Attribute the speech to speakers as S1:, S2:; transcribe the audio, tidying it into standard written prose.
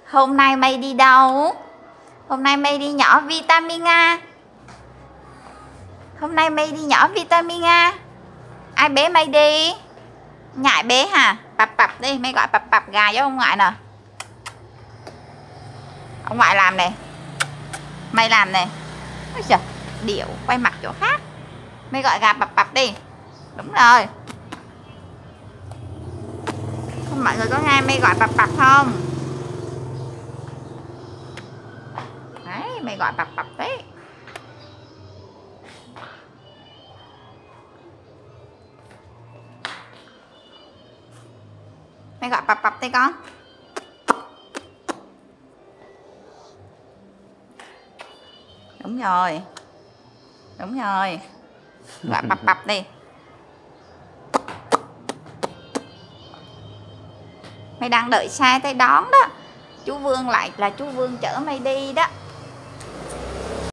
S1: Hôm nay mày đi đâu? Hôm nay mày đi nhỏ vitamin A. Hôm nay mày đi nhỏ vitamin A. Ai bế mày đi? Ngại bế hả? Pặp đi, mày gọi pặp gà cho ông ngoại nè. Ông ngoại làm nè. Mày làm nè. Ôi trời, điệu quay mặt chỗ khác. Mày gọi gà pặp đi. Đúng rồi. Mọi người có nghe mày gọi pặp không? Đấy, mày gọi pặp đấy. Mày gọi pặp đi con. Đúng rồi. Đúng rồi. Gọi pặp đi. Mày đang đợi xe tới đón đó. Chú Vương lại là chú Vương chở mày đi đó.